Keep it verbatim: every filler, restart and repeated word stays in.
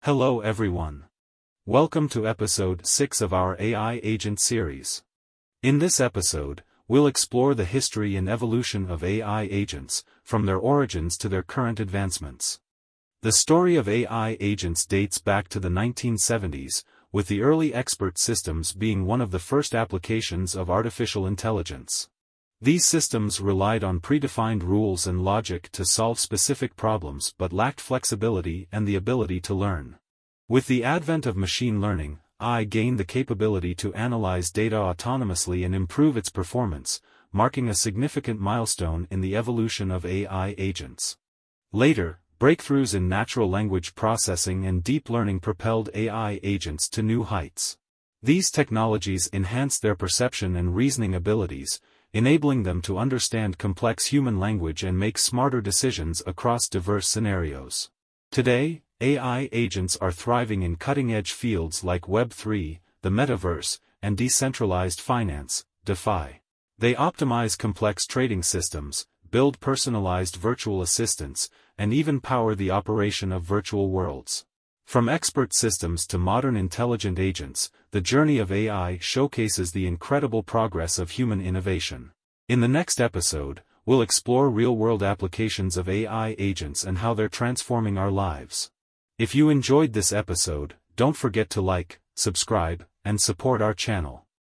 Hello everyone. Welcome to episode six of our A I Agent series. In this episode, we'll explore the history and evolution of A I agents, from their origins to their current advancements. The story of A I agents dates back to the nineteen seventies, with the early expert systems being one of the first applications of artificial intelligence. These systems relied on predefined rules and logic to solve specific problems but lacked flexibility and the ability to learn. With the advent of machine learning, A I gained the capability to analyze data autonomously and improve its performance, marking a significant milestone in the evolution of A I agents. Later, breakthroughs in natural language processing and deep learning propelled A I agents to new heights. These technologies enhanced their perception and reasoning abilities, enabling them to understand complex human language and make smarter decisions across diverse scenarios. Today, A I agents are thriving in cutting-edge fields like Web three, the Metaverse, and decentralized finance, DeFi. They optimize complex trading systems, build personalized virtual assistants, and even power the operation of virtual worlds. From expert systems to modern intelligent agents, the journey of A I showcases the incredible progress of human innovation. In the next episode, we'll explore real-world applications of A I agents and how they're transforming our lives. If you enjoyed this episode, don't forget to like, subscribe, and support our channel.